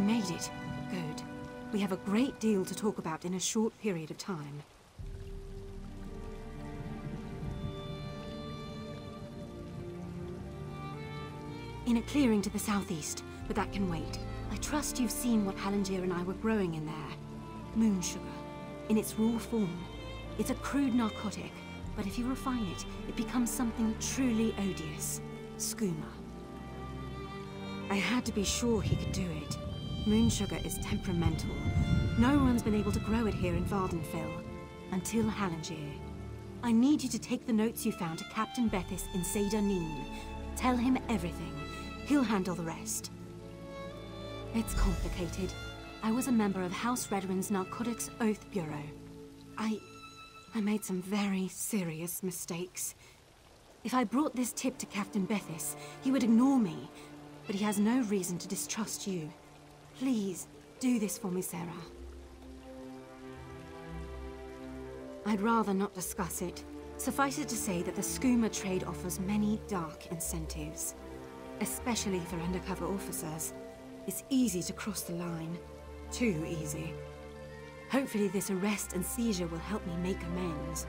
made it. Good. We have a great deal to talk about in a short period of time. In a clearing to the southeast, but that can wait. I trust you've seen what Halangier and I were growing in there. Moon sugar. In its raw form. It's a crude narcotic, but if you refine it, it becomes something truly odious. Skooma. I had to be sure he could do it. Moon sugar is temperamental. No one's been able to grow it here in Vardenfell. Until Halangier. I need you to take the notes you found to Captain Bethis in Seyda Neen. Tell him everything. He'll handle the rest. It's complicated. I was a member of House Redwin's Narcotics Oath Bureau. I made some very serious mistakes. If I brought this tip to Captain Bethis, he would ignore me. But he has no reason to distrust you. Please, do this for me, Sarah. I'd rather not discuss it. Suffice it to say that the skooma trade offers many dark incentives. Especially for undercover officers. It's easy to cross the line. Too easy. Hopefully this arrest and seizure will help me make amends.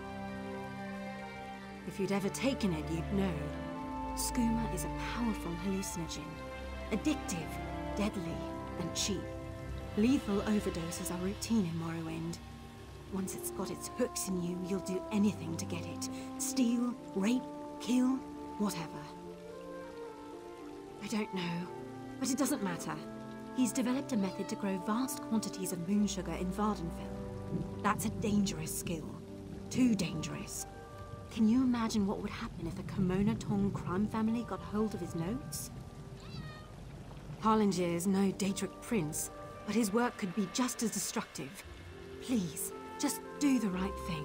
If you'd ever taken it, you'd know. Skooma is a powerful hallucinogen. Addictive, deadly, and cheap. Lethal overdoses are routine in Morrowind. Once it's got its hooks in you, you'll do anything to get it. Steal, rape, kill, whatever. I don't know, but it doesn't matter. He's developed a method to grow vast quantities of moon sugar in Vardenfell. That's a dangerous skill. Too dangerous. Can you imagine what would happen if the Kimona Tong crime family got hold of his notes? Halangier is no Daedric prince, but his work could be just as destructive. Please, just do the right thing.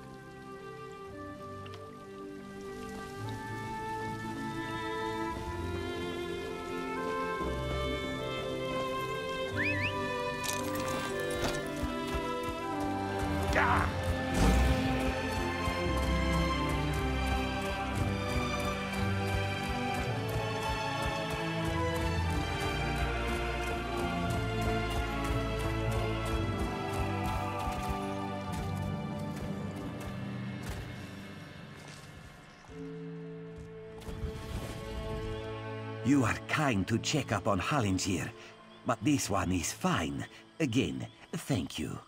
You are kind to check up on Halangier, but this one is fine. Again, thank you.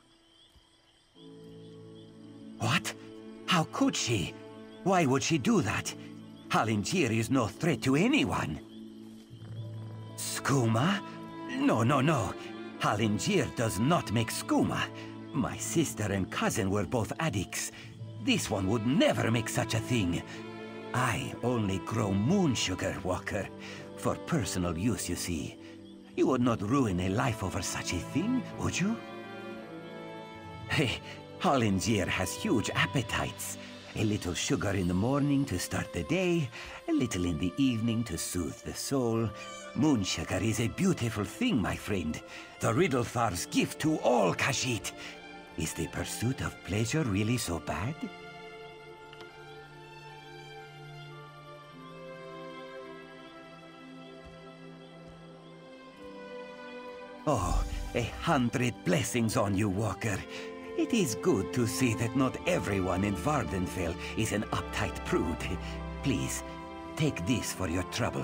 What? How could she? Why would she do that? Halangier is no threat to anyone. Skooma? No, no, no. Halangier does not make skooma. My sister and cousin were both addicts. This one would never make such a thing. I only grow moon sugar, Walker. For personal use, you see. You would not ruin a life over such a thing, would you? Hey, Halangier has huge appetites. A little sugar in the morning to start the day, a little in the evening to soothe the soul. Moon sugar is a beautiful thing, my friend. The Riddlethar's gift to all Khajiit. Is the pursuit of pleasure really so bad? Oh, 100 blessings on you, Walker. It is good to see that not everyone in Vardenfell is an uptight prude. Please, take this for your trouble.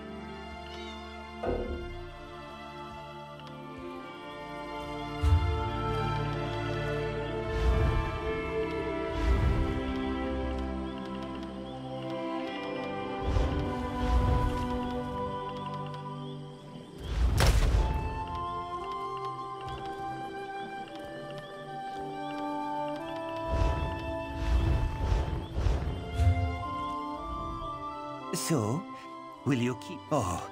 So, will you keep... Oh,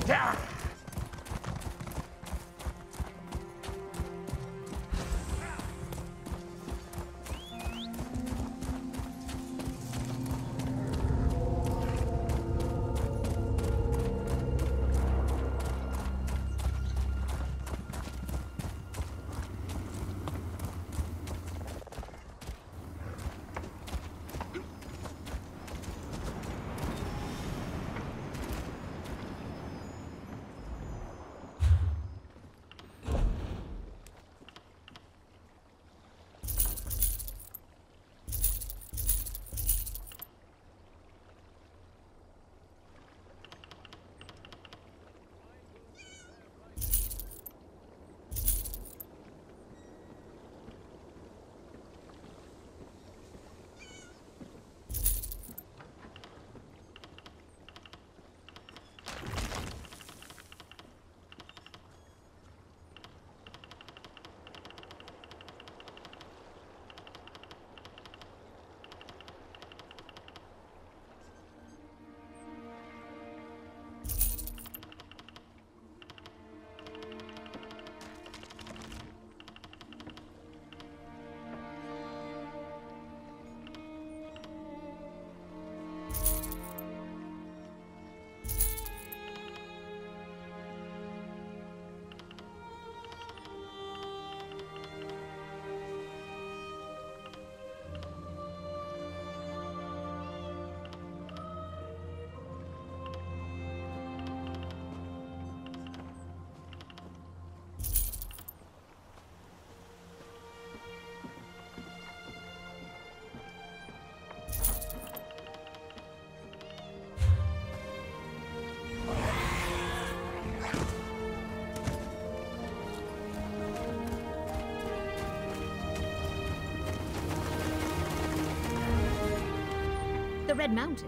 The Red Mountain.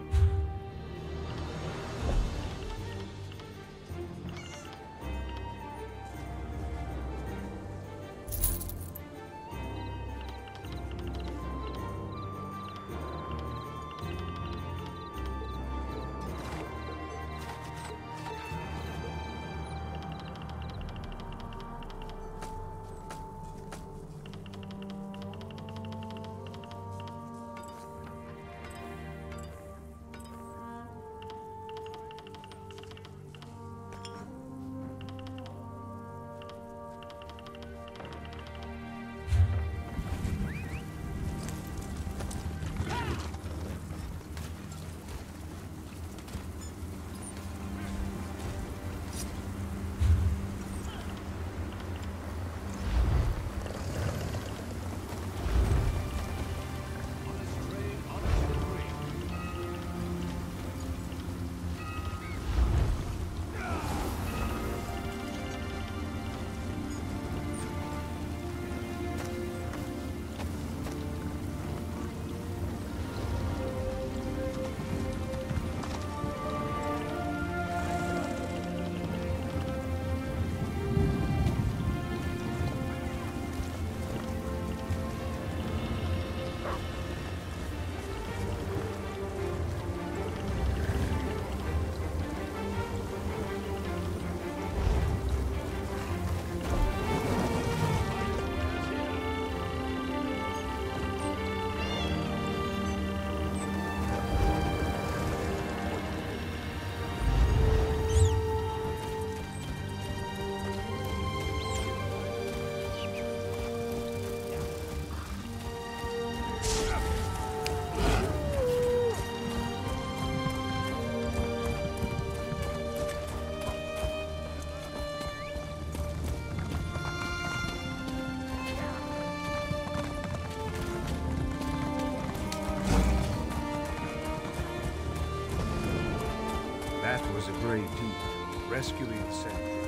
That was a brave deed, rescuing the sentry.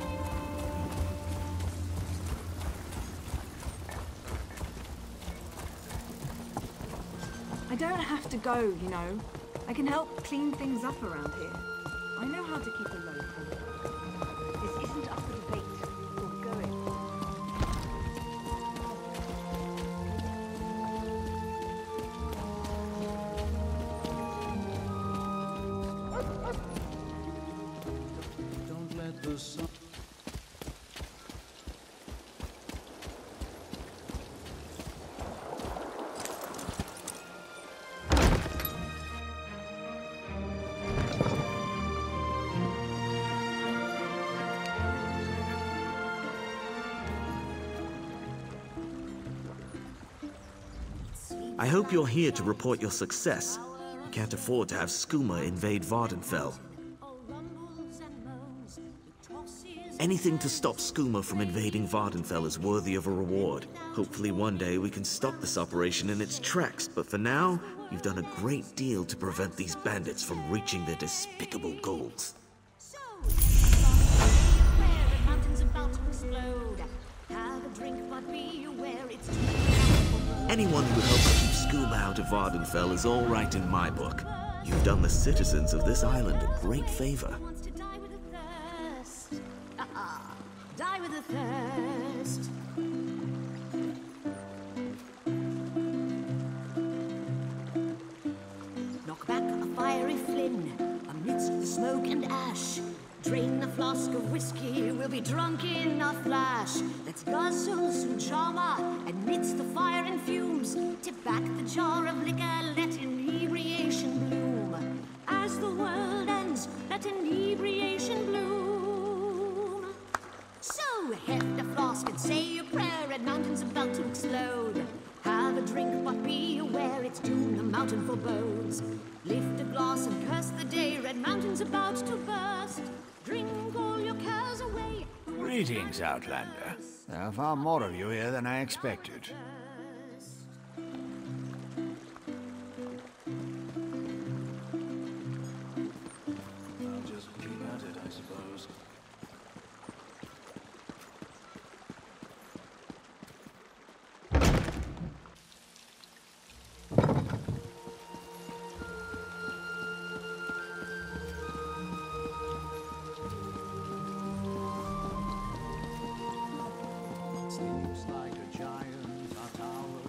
I don't have to go, you know. I can help clean things up around here. I know how to keep a low profile. This isn't up for debate. We're going. I hope you're here to report your success. We can't afford to have Skooma invade Vardenfell. Anything to stop Skooma from invading Vardenfell is worthy of a reward. Hopefully one day we can stop this operation in its tracks, but for now, you've done a great deal to prevent these bandits from reaching their despicable goals. Anyone who helps keep Skooma out of Vardenfell is all right in my book. You've done the citizens of this island a great favor. Die with a thirst. Knock back a fiery flint amidst the smoke and ash. Drain a flask of whiskey, we'll be drunk in a flash. Let's guzzle Sujama amidst the fire and fumes. Tip back the jar of liquor, let inebriation bloom. As the world ends, let inebriation bloom. So heft a flask and say your prayer, Red Mountain's about to explode. Have a drink, but be aware it's doom, the mountain forebodes. Lift a glass and curse the day, Red Mountain's about to burst. Drink all your cares away. Greetings, Outlander. There are far more of you here than I expected. I'll just keep at it, I suppose. Seems like a giant towers.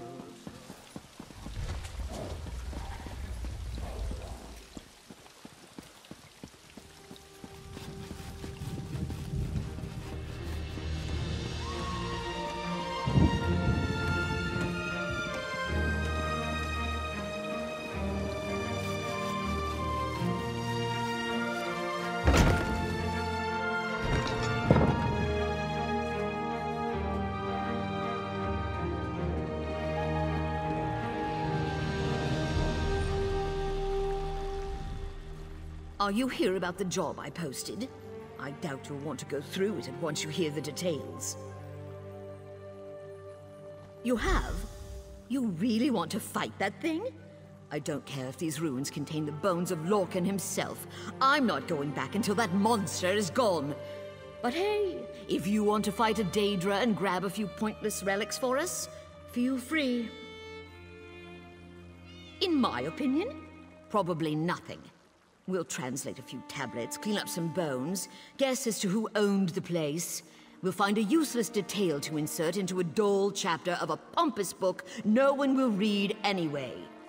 Are you here about the job I posted? I doubt you'll want to go through with it once you hear the details. You have? You really want to fight that thing? I don't care if these ruins contain the bones of Lorcan himself. I'm not going back until that monster is gone. But hey, if you want to fight a Daedra and grab a few pointless relics for us, feel free. In my opinion, probably nothing. We'll translate a few tablets, clean up some bones, guess as to who owned the place. We'll find a useless detail to insert into a dull chapter of a pompous book no one will read anyway.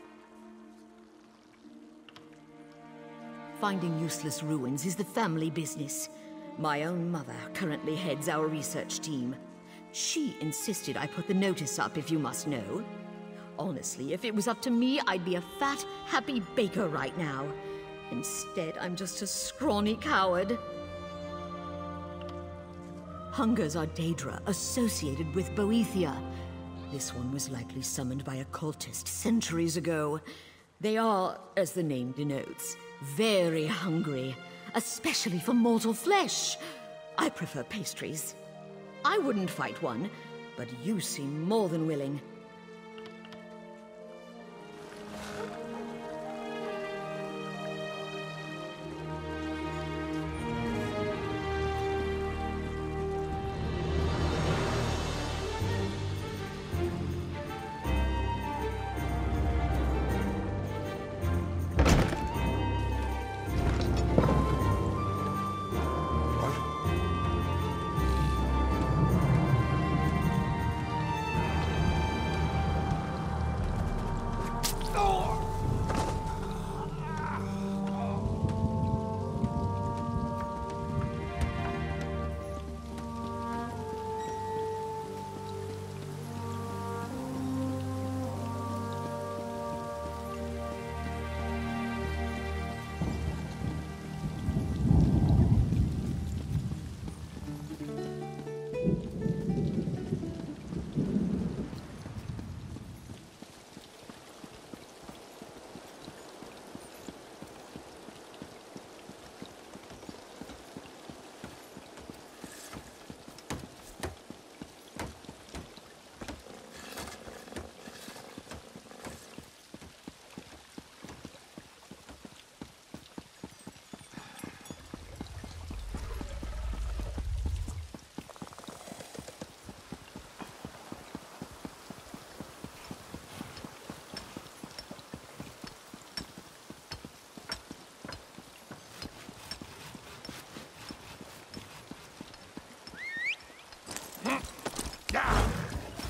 Finding useless ruins is the family business. My own mother currently heads our research team. She insisted I put the notice up, if you must know. Honestly, if it was up to me, I'd be a fat, happy baker right now. Instead, I'm just a scrawny coward. Hungers are Daedra associated with Boethia. This one was likely summoned by a cultist centuries ago. They are, as the name denotes, very hungry, especially for mortal flesh. I prefer pastries. I wouldn't fight one, but you seem more than willing.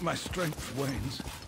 my strength wanes.